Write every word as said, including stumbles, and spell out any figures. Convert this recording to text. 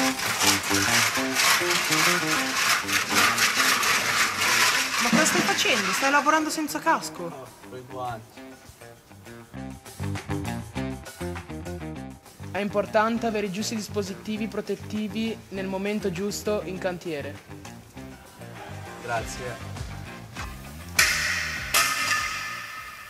Ma cosa stai facendo? Stai lavorando senza casco? No, con i guanti. È importante avere i giusti dispositivi protettivi nel momento giusto in cantiere. Grazie.